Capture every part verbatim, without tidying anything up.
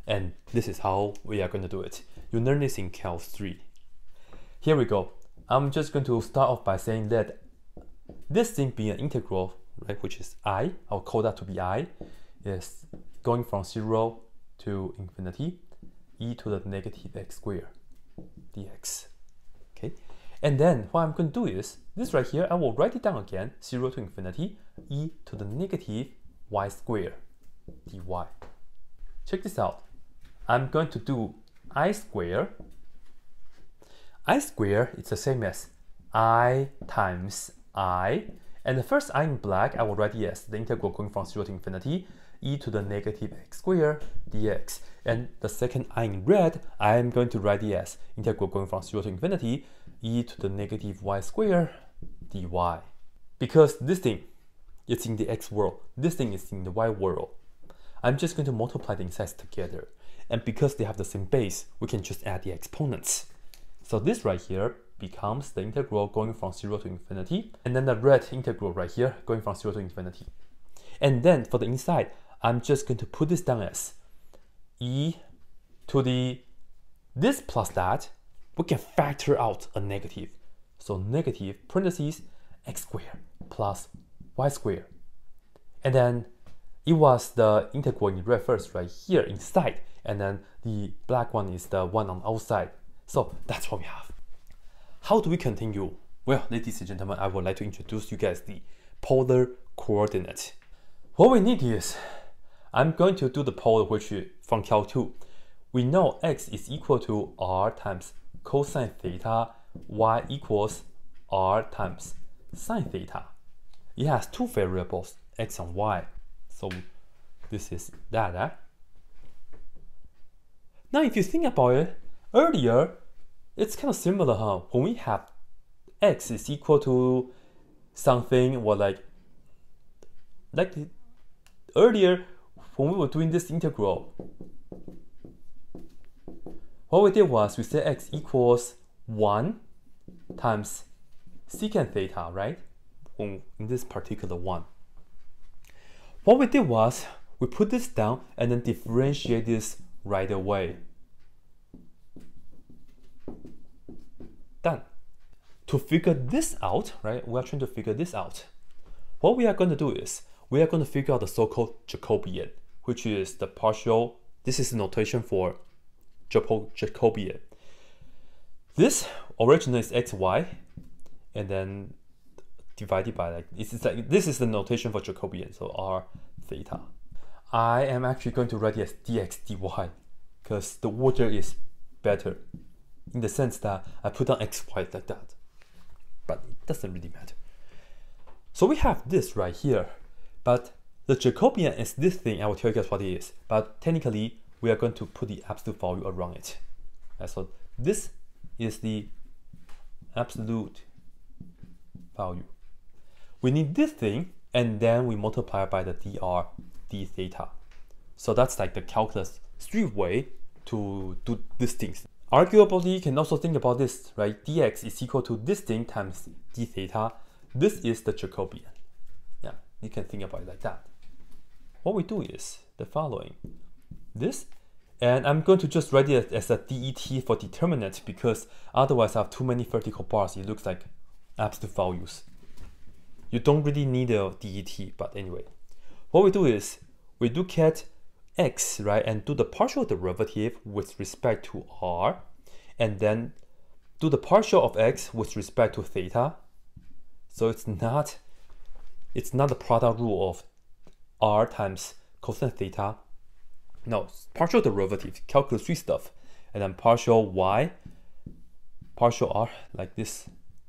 And this is how we are going to do it. You learn this in Cal three. Here we go. I'm just going to start off by saying that this thing being an integral, right, which is I, I'll call that to be I, is going from zero to infinity, e to the negative x squared dx. Okay, and then what I'm going to do is, this right here, I will write it down again, zero to infinity, e to the negative y squared dy. Check this out. I'm going to do I squared. I squared, it's the same as I times I. And the first I in black, I will write it as the integral going from zero to infinity, e to the negative x squared dx. And the second I in red, I am going to write it as integral going from zero to infinity, e to the negative y squared dy. Because this thing is in the x world, this thing is in the y world, I'm just going to multiply the insides together. And because they have the same base, we can just add the exponents. So this right here becomes the integral going from zero to infinity, and then the red integral right here going from zero to infinity. And then for the inside, I'm just going to put this down as e to the, this plus that, we can factor out a negative. So negative parentheses x squared plus y squared. And then it was the integral in red first right here inside, and then the black one is the one on outside. So that's what we have. How do we continue? Well, ladies and gentlemen, I would like to introduce you guys the polar coordinate. What we need is, I'm going to do the polar, which is from Cal two. We know x is equal to r times cosine theta, y equals r times sine theta. It has two variables, x and y. So this is that. Eh? Now if you think about it, earlier, it's kind of similar, huh? When we have x is equal to something, or like, like the, earlier, when we were doing this integral, what we did was we said x equals one times secant theta, right? When, in this particular one. What we did was we put this down and then differentiate this right away. Done. To figure this out, right, we are trying to figure this out. What we are going to do is, we are going to figure out the so-called Jacobian, which is the partial, this is the notation for Jacobian. This originally is xy, and then divided by, like, this is, like, this is the notation for Jacobian, so r theta. I am actually going to write it as dx dy, because the order is better, in the sense that I put down xy like that. But it doesn't really matter. So we have this right here, but the Jacobian is this thing. I will tell you guys what it is, but technically we are going to put the absolute value around it. And so this is the absolute value. We need this thing, and then we multiply by the dr d theta. So that's like the calculus street way to do these things. Arguably, you can also think about this, right? Dx is equal to this thing times d theta. This is the Jacobian. Yeah, you can think about it like that. What we do is the following. This, and I'm going to just write it as a det for determinant, because otherwise I have too many vertical bars. It looks like absolute values. You don't really need a det, but anyway. What we do is, we look at x, right, and do the partial derivative with respect to r, and then do the partial of x with respect to theta. So it's not, it's not the product rule of r times cosine theta. No, partial derivative, calculus three stuff, and then partial y, partial r, like this.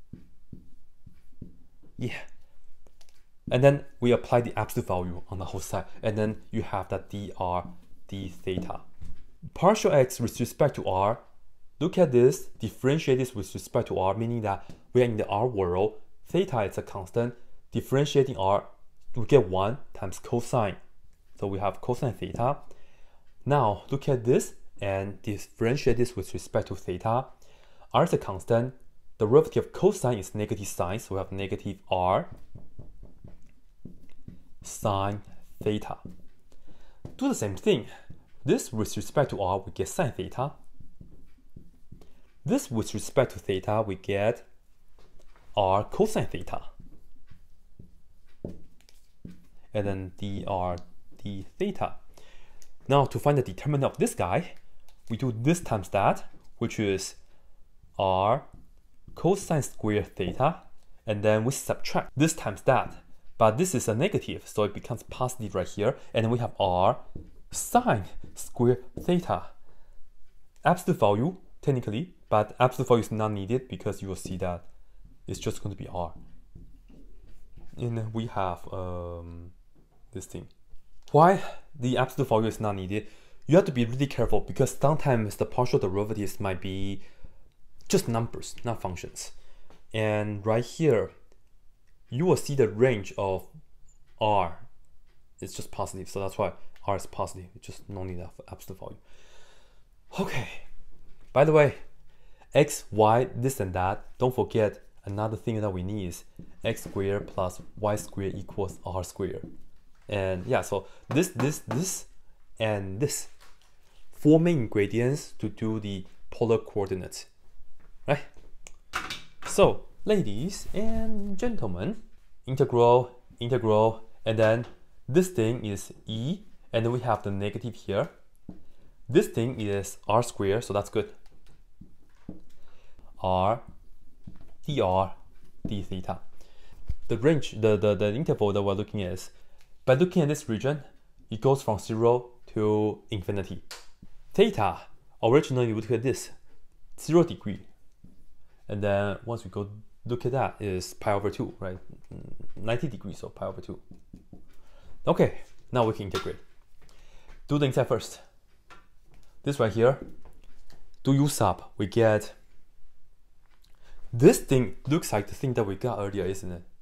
Yeah. And then we apply the absolute value on the whole side, and then you have that dr d theta. Partial x with respect to r, look at this, differentiate this with respect to r, meaning that we are in the r world, theta is a constant, differentiating r, we get one times cosine. So we have cosine theta. Now look at this and differentiate this with respect to theta. R is a constant, derivative of cosine is negative sine, so we have negative r sine theta. Do the same thing. This with respect to r, we get sine theta. This with respect to theta, we get r cosine theta. And then dr d theta. Now to find the determinant of this guy, we do this times that, which is r cosine square theta, and then we subtract this times that. But this is a negative, so it becomes positive right here, and then we have r sine square theta. Absolute value, technically, but absolute value is not needed because you will see that it's just going to be r. And then we have um, this thing. Why the absolute value is not needed? You have to be really careful because sometimes the partial derivatives might be just numbers, not functions. And right here, you will see the range of r. It's just positive, so that's why r is positive. It's just no need of absolute value. Okay. By the way, x, y, this and that. Don't forget another thing that we need is x squared plus y squared equals r squared. And yeah, so this, this, this, and this. Four main ingredients to do the polar coordinates, right? So, ladies and gentlemen, integral, integral, and then this thing is e, and then we have the negative here. This thing is r squared, so that's good. R, dr, d theta. The range, the, the, the interval that we're looking at is, by looking at this region, it goes from zero to infinity. Theta, originally you would look at this, zero degree. And then once we go look at that is pi over two, right? ninety degrees, so pi over two. Okay, now we can integrate. Do the inside first. This right here, do u sub, we get, this thing looks like the thing that we got earlier, isn't it?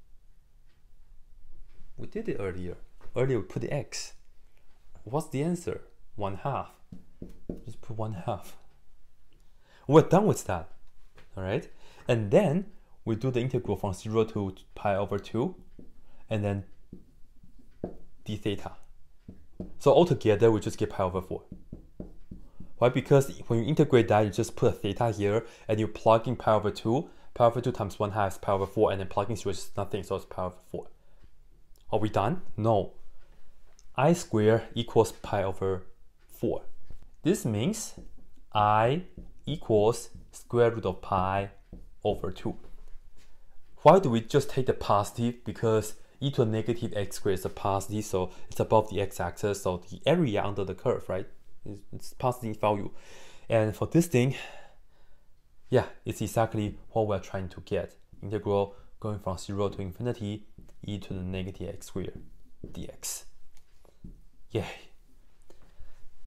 We did it earlier. Earlier we put the x. What's the answer? One half. Just put one half. We're done with that. All right. And then we do the integral from zero to pi over two, and then d theta. So altogether, we just get pi over four. Why? Because when you integrate that, you just put a theta here, and you plug in pi over two. Pi over two times one half is pi over four, and then plugging zero is nothing, so it's pi over four. Are we done? No. I squared equals pi over four. This means I equals square root of pi over two. Why do we just take the positive? Because e to the negative x squared is a positive, so it's above the x-axis, so the area under the curve, right? It's, it's positive value. And for this thing, yeah, it's exactly what we're trying to get. Integral going from zero to infinity, e to the negative x squared dx. Yay.